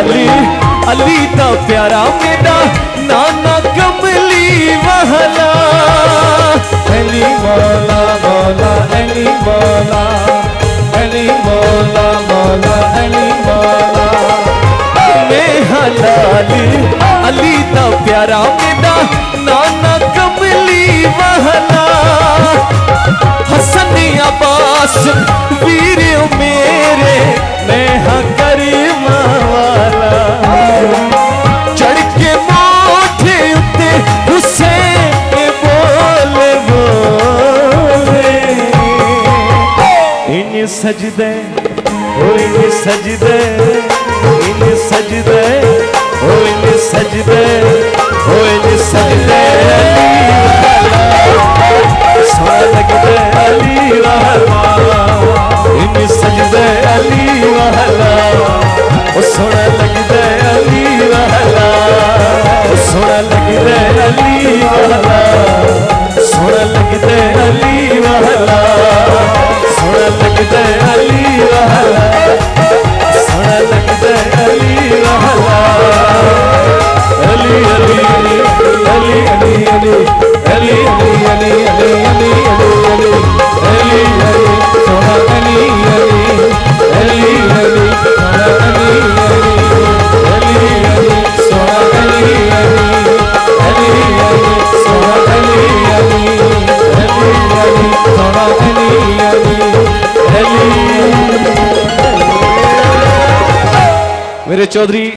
लाली अली दा प्यारा मेरा नाना कमली वाला। अली मौला मौला अली मौला अली मौला मौला अली मौला। मैं लाली अली दा प्यारा मेरा नाना कमली वाला। हसन अब्बास वीर मेरे मैं हाँ करीम वाला। चढ़ के मोठे उत्ते हुसैन बोले बोले। इन सजदे ओ इन सजदे इन सजदे ओ इन सजदे ओ इन सजदे सोना लगदे अली वाला। इन सजदे अली वाला ओ सोना लगदे अली वाला। ओ सोना लगदे अली वाला सोना लगदे अली वाला सोना लगदे अली वाला सोना लगदे अली वाला। अली अली अली अली अली अली अली अली अली अली अली अली अली अली सोना अली अली अली अली सोना अली अली अली सोना अली अली अली अली सोना अली अली अली अली सोना अली अली अली। मेरे चौधरी